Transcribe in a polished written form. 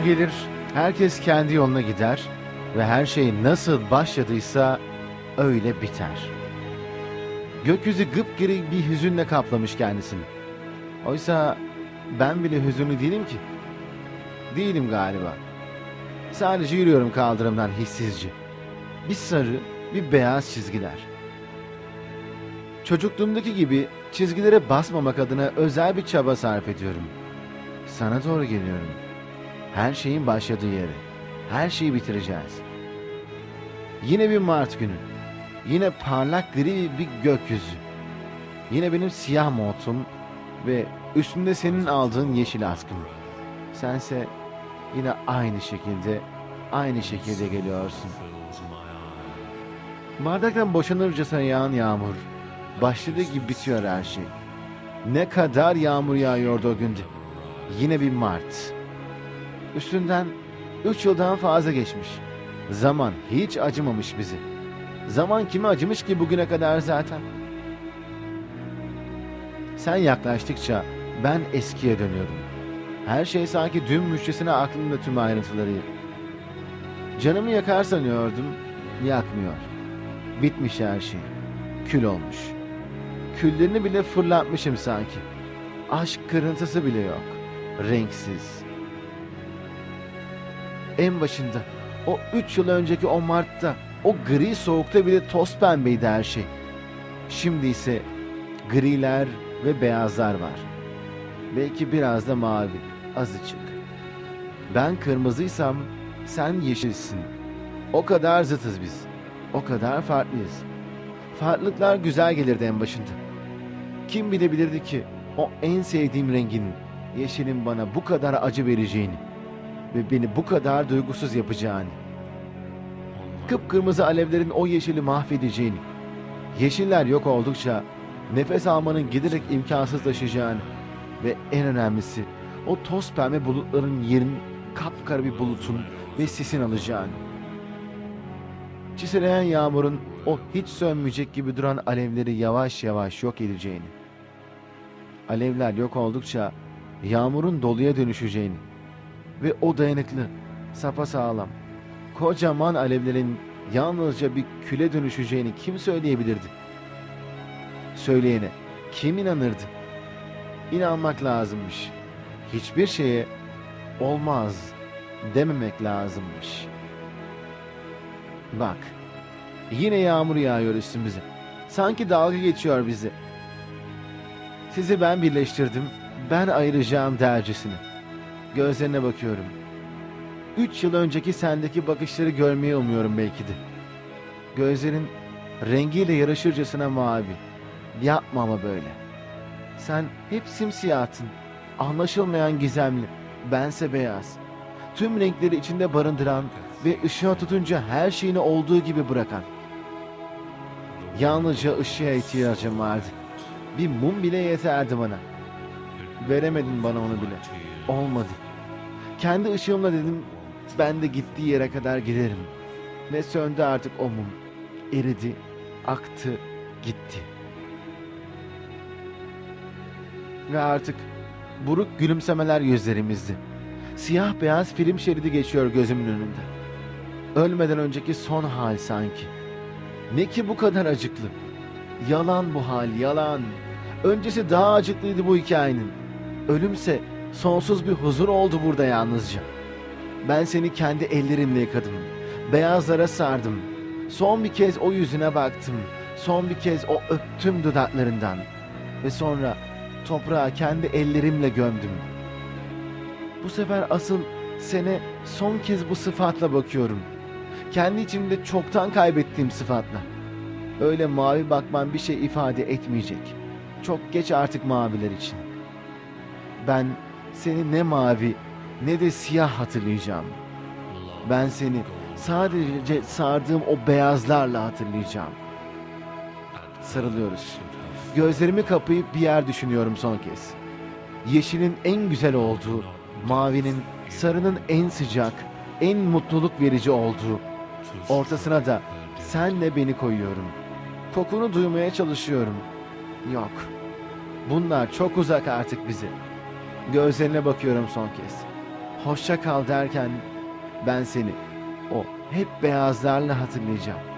gelir, herkes kendi yoluna gider ve her şey nasıl başladıysa öyle biter. Gökyüzü gıpgri bir hüzünle kaplamış kendisini. Oysa ben bile hüzünlü değilim ki. Değilim galiba. Sadece yürüyorum kaldırımdan hissizce. Bir sarı, bir beyaz çizgiler. Çocukluğumdaki gibi çizgilere basmamak adına özel bir çaba sarf ediyorum. Sana doğru geliyorum. Her şeyin başladığı yere. Her şeyi bitireceğiz. Yine bir Mart günü. Yine parlak gri bir gökyüzü. Yine benim siyah montum ve üstünde senin aldığın yeşil askım. Sense yine aynı şekilde geliyorsun. Bardaktan boşanırcasına yağan yağmur. Başladığı gibi bitiyor her şey. Ne kadar yağmur yağıyordu o günde. Yine bir Mart. Üstünden 3 yıldan fazla geçmiş. Zaman hiç acımamış bizi. Zaman kime acımış ki bugüne kadar zaten? Sen yaklaştıkça ben eskiye dönüyorum. Her şey sanki dünmüşçesine aklımda tüm ayrıntıları. Canımı yakar sanıyordum, yakmıyor. Bitmiş her şey. Kül olmuş. Küllerini bile fırlatmışım sanki. Aşk kırıntısı bile yok. Renksiz. En başında, o 3 yıl önceki o Mart'ta, o gri soğukta bile toz pembeydi her şey. Şimdi ise griler ve beyazlar var. Belki biraz da mavi, azıcık. Ben kırmızıysam sen yeşilsin. O kadar zıtız biz. O kadar farklıyız. Farklılıklar güzel gelirdi en başında. Kim bilebilirdi ki o en sevdiğim rengin, yeşilin bana bu kadar acı vereceğini ve beni bu kadar duygusuz yapacağını. Kıpkırmızı alevlerin o yeşili mahvedeceğini, yeşiller yok oldukça nefes almanın giderek imkansızlaşacağını ve en önemlisi o toz pembe bulutların yerini kapkara bir bulutun ve sisin alacağını. Çiseleyen yağmurun o hiç sönmeyecek gibi duran alevleri yavaş yavaş yok edeceğini. Alevler yok oldukça yağmurun doluya dönüşeceğini ve o dayanıklı, sapasağlam, kocaman alevlerin yalnızca bir küle dönüşeceğini kim söyleyebilirdi? Söyleyene kim inanırdı? İnanmak lazımmış. Hiçbir şeye olmaz dememek lazımmış. Bak, yine yağmur yağıyor üstümüze. Sanki dalga geçiyor bizi. Sizi ben birleştirdim, ben ayıracağım dercesine. Gözlerine bakıyorum. 3 yıl önceki sendeki bakışları görmeyi umuyorum belki de. Gözlerin rengiyle yarışırcasına mavi. Yapma ama böyle. Sen hep simsiyahtın. Anlaşılmayan gizemli. Bense beyaz. Tüm renkleri içinde barındıran ve ışığa tutunca her şeyini olduğu gibi bırakan. Yalnızca ışığa ihtiyacım vardı. Bir mum bile yeterdi bana. Veremedin bana onu bile. Olmadı. Kendi ışığımla dedim, ben de gittiği yere kadar giderim. Ve söndü artık o mum. Eridi, aktı, gitti. Ve artık buruk gülümsemeler yüzlerimizde. Siyah beyaz film şeridi geçiyor gözümün önünde. Ölmeden önceki son hal sanki. Ne ki bu kadar acıklı. Yalan bu hal, yalan. Öncesi daha acıklıydı bu hikayenin. Ölümse sonsuz bir huzur oldu burada yalnızca. Ben seni kendi ellerimle yıkadım. Beyazlara sardım. Son bir kez o yüzüne baktım. Son bir kez o öptüm dudaklarından. Ve sonra toprağa kendi ellerimle gömdüm. Bu sefer asıl sene son kez bu sıfatla bakıyorum. Kendi içimde çoktan kaybettiğim sıfatla. Öyle mavi bakman bir şey ifade etmeyecek. Çok geç artık maviler için. Ben seni ne mavi ne de siyah hatırlayacağım. Ben seni sadece sardığım o beyazlarla hatırlayacağım. Sarılıyoruz. Gözlerimi kapayıp bir yer düşünüyorum son kez. Yeşilin en güzel olduğu, mavinin, sarının en sıcak, en mutluluk verici olduğu, ortasına da senle beni koyuyorum. Kokunu duymaya çalışıyorum. Yok. Bunlar çok uzak artık bize. Gözlerine bakıyorum son kez. hoşça kal derken ben seni o hep beyazlarla hatırlayacağım.